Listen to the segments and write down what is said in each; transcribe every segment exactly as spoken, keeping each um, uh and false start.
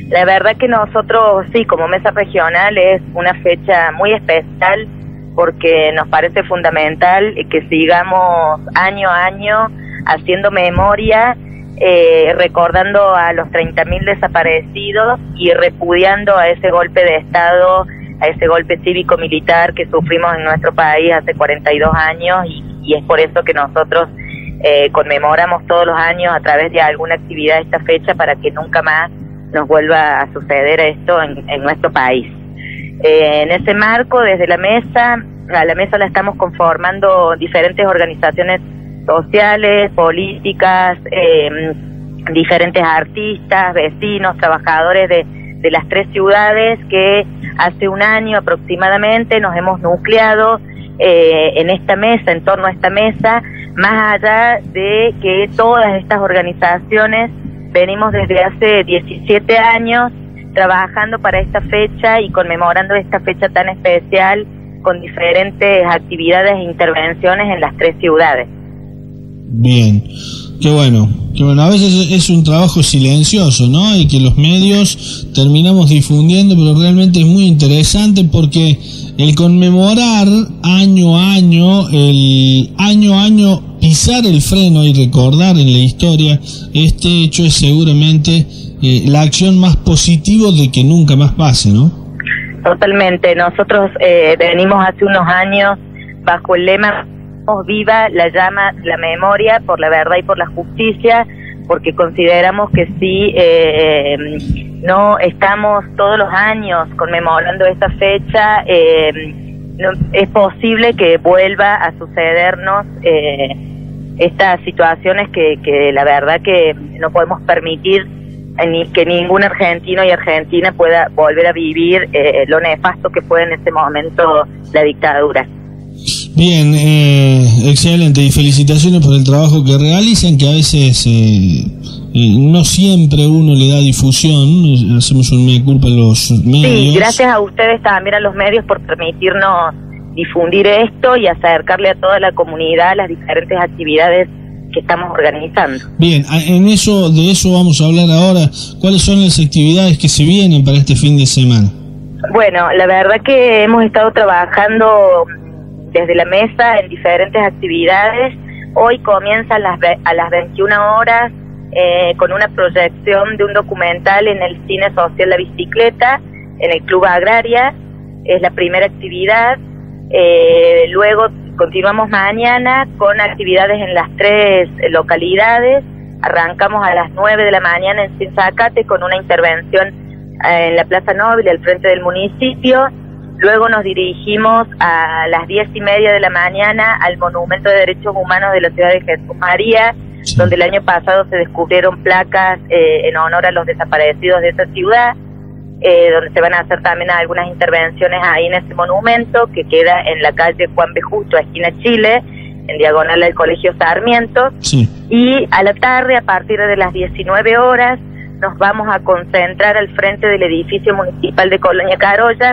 La verdad que nosotros, sí, como mesa regional es una fecha muy especial porque nos parece fundamental que sigamos año a año haciendo memoria, eh, recordando a los treinta mil desaparecidos y repudiando a ese golpe de Estado, a ese golpe cívico-militar que sufrimos en nuestro país hace cuarenta y dos años y, y es por eso que nosotros eh, conmemoramos todos los años a través de alguna actividad esta fecha para que nunca más nos vuelva a suceder esto en, en nuestro país. Eh, en ese marco, desde la mesa, a la mesa la estamos conformando diferentes organizaciones sociales, políticas, eh, diferentes artistas, vecinos, trabajadores de, de las tres ciudades que hace un año aproximadamente nos hemos nucleado eh, en esta mesa, en torno a esta mesa, más allá de que todas estas organizaciones venimos desde hace diecisiete años trabajando para esta fecha y conmemorando esta fecha tan especial con diferentes actividades e intervenciones en las tres ciudades. Bien, qué bueno, qué bueno. A veces es un trabajo silencioso, ¿no? Y que los medios terminamos difundiendo, pero realmente es muy interesante porque el conmemorar año a año, el año a año pisar el freno y recordar en la historia este hecho es seguramente eh, la acción más positiva de que nunca más pase, ¿no? Totalmente. Nosotros eh, venimos hace unos años bajo el lema viva la llama, la memoria por la verdad y por la justicia, porque consideramos que si eh, no estamos todos los años conmemorando esta fecha, eh, no, es posible que vuelva a sucedernos eh, estas situaciones que, que la verdad que no podemos permitir ni que ningún argentino y argentina pueda volver a vivir eh, lo nefasto que fue en ese momento la dictadura. Bien, eh, excelente, y felicitaciones por el trabajo que realizan, que a veces eh, eh, no siempre uno le da difusión, hacemos un mea culpa a los medios. Sí, gracias a ustedes también, a los medios, por permitirnos difundir esto y acercarle a toda la comunidad las diferentes actividades que estamos organizando. Bien, en eso, de eso vamos a hablar ahora. ¿Cuáles son las actividades que se vienen para este fin de semana? Bueno, la verdad que hemos estado trabajando desde la mesa en diferentes actividades. Hoy comienza a las, a las veintiuna horas eh, con una proyección de un documental en el Cine Social La Bicicleta, en el Club Agraria. Es la primera actividad. Eh, luego continuamos mañana con actividades en las tres localidades. Arrancamos a las nueve de la mañana en Sinzacate con una intervención eh, en la Plaza Noble, al frente del municipio. Luego nos dirigimos a las diez y media de la mañana al Monumento de Derechos Humanos de la ciudad de Jesús María, sí, donde el año pasado se descubrieron placas eh, en honor a los desaparecidos de esa ciudad, eh, donde se van a hacer también algunas intervenciones ahí en ese monumento, que queda en la calle Juan B. Justo, esquina Chile, en diagonal al Colegio Sarmiento. Sí. Y a la tarde, a partir de las diecinueve horas, nos vamos a concentrar al frente del edificio municipal de Colonia Carolla,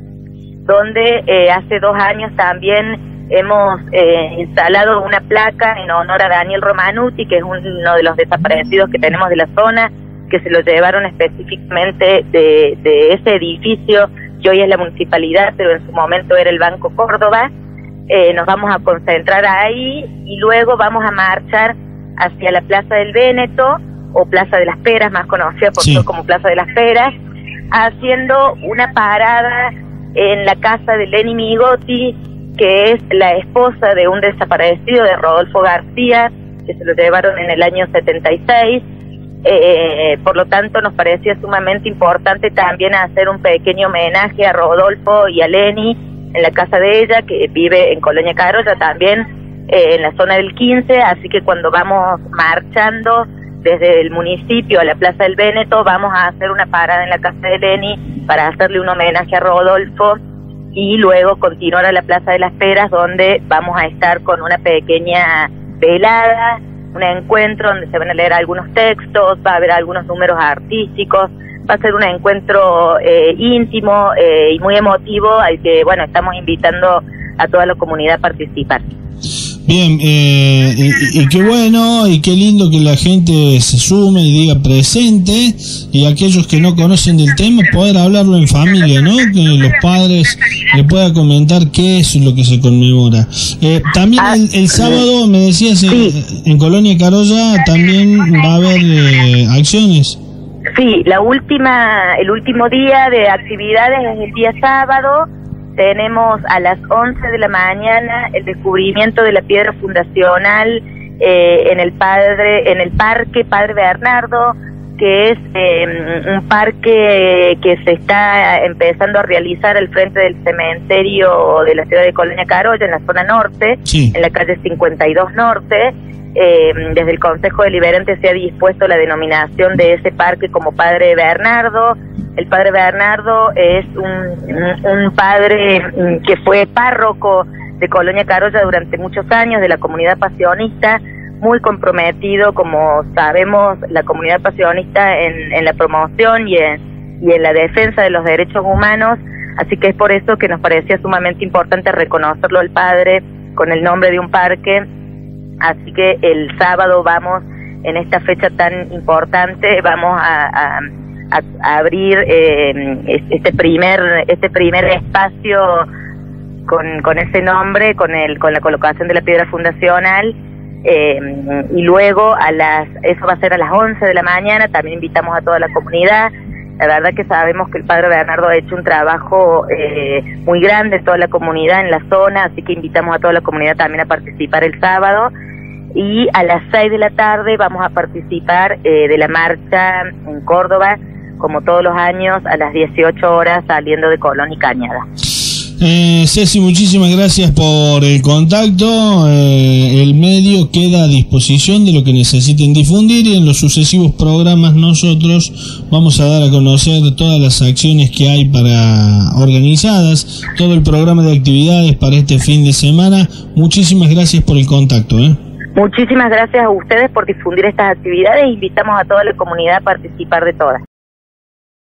donde eh, hace dos años también hemos eh, instalado una placa en honor a Daniel Romanuti, que es uno de los desaparecidos que tenemos de la zona, que se lo llevaron específicamente de, de ese edificio, que hoy es la municipalidad, pero en su momento era el Banco Córdoba. Eh, nos vamos a concentrar ahí y luego vamos a marchar hacia la Plaza del Véneto, o Plaza de las Peras, más conocida por sí. todos como Plaza de las Peras, haciendo una parada en la casa de Leni Migotti, que es la esposa de un desaparecido, de Rodolfo García, que se lo llevaron en el año setenta y seis. Eh, por lo tanto, nos parecía sumamente importante también hacer un pequeño homenaje a Rodolfo y a Leni en la casa de ella, que vive en Colonia Carolla también, eh, en la zona del quince, así que cuando vamos marchando desde el municipio a la Plaza del Véneto, vamos a hacer una parada en la casa de Leni para hacerle un homenaje a Rodolfo y luego continuar a la Plaza de las Peras, donde vamos a estar con una pequeña velada, un encuentro donde se van a leer algunos textos, va a haber algunos números artísticos, va a ser un encuentro eh, íntimo eh, y muy emotivo al que, bueno, estamos invitando a toda la comunidad a participar. Bien, eh, y, y qué bueno y qué lindo que la gente se sume y diga presente, y aquellos que no conocen del tema poder hablarlo en familia, ¿no? Que los padres le puedan comentar qué es lo que se conmemora. Eh, también el, el sábado, me decías, sí, en Colonia Carolla también va a haber eh, acciones. Sí, la última, el último día de actividades es el día sábado. Tenemos a las once de la mañana el descubrimiento de la piedra fundacional eh, en el padre, en el parque Padre Bernardo, que es eh, un parque que se está empezando a realizar al frente del cementerio de la ciudad de Colonia Carolla, en la zona norte, sí, en la calle cincuenta y dos Norte. Eh, desde el Consejo Deliberante se ha dispuesto la denominación de ese parque como Padre Bernardo. El Padre Bernardo es un, un, un padre que fue párroco de Colonia Carolla durante muchos años, de la comunidad pasionista, muy comprometido, como sabemos, la comunidad pasionista en, en la promoción y en, y en la defensa de los derechos humanos. Así que es por eso que nos parecía sumamente importante reconocerlo al padre con el nombre de un parque. Así que el sábado vamos, en esta fecha tan importante, vamos a, a, a abrir eh, este primer este primer espacio con, con ese nombre, con el con la colocación de la piedra fundacional, eh, y luego a las eso va a ser a las once de la mañana. También invitamos a toda la comunidad. La verdad que sabemos que el Padre Bernardo ha hecho un trabajo eh, muy grande en toda la comunidad, en la zona, así que invitamos a toda la comunidad también a participar el sábado. Y a las seis de la tarde vamos a participar eh, de la marcha en Córdoba, como todos los años, a las dieciocho horas, saliendo de Colón y Cañada. Eh, Ceci, muchísimas gracias por el contacto. Eh, el medio queda a disposición de lo que necesiten difundir, y en los sucesivos programas nosotros vamos a dar a conocer todas las acciones que hay para organizadas, todo el programa de actividades para este fin de semana. Muchísimas gracias por el contacto, ¿eh? Muchísimas gracias a ustedes por difundir estas actividades e invitamos a toda la comunidad a participar de todas.